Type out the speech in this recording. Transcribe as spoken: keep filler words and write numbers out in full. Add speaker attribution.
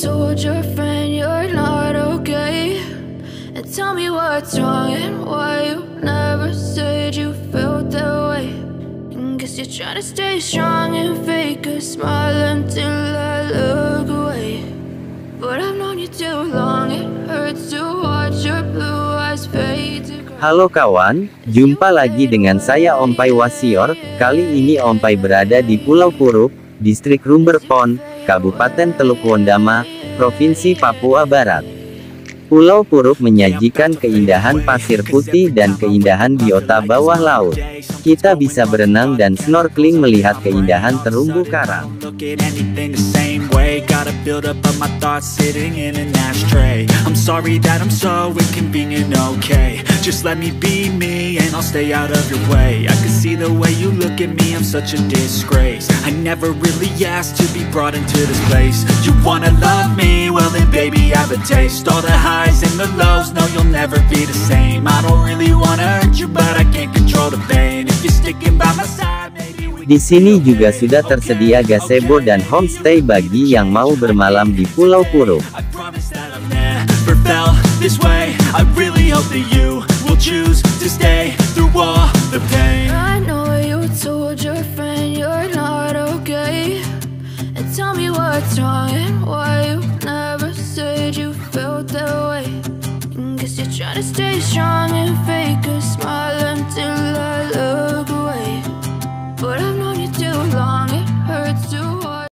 Speaker 1: told your friend you're not okay, and tell me what's wrong and why you never said you felt that way. And guess you're trying to stay strong and fake a smile until I look away. But I've known you too long, it hurts to watch your blue eyes fade to gray.
Speaker 2: Halo kawan, jumpa lagi dengan saya Ompai Wasior. Kali ini Ompai berada di Pulau Purup, distrik Rumberpon, Kabupaten Teluk Wondama, provinsi Papua Barat. Pulau Purup menyajikan keindahan pasir putih dan keindahan biota bawah laut. Kita bisa berenang dan snorkling melihat keindahan terumbu karang.
Speaker 3: Gotta build up of my thoughts sitting in an ashtray. I'm sorry that I'm so inconvenient, okay. Just let me be me and I'll stay out of your way. I can see the way you look at me, I'm such a disgrace. I never really asked to be brought into this place. You wanna love me? Well then baby I have a taste. All the highs and the lows, no you'll never be the same. I don't really wanna hurt you but I can't control the pain. If you're sticking by my side, maybe we...
Speaker 2: Di sini juga sudah tersedia gazebo dan homestay bagi yang mau bermalam di Pulau Purup.
Speaker 1: I know you told your friend you're not okay, and tell me what's wrong and why you never said you felt that way. And guess you're trying to stay strong and fake a smile until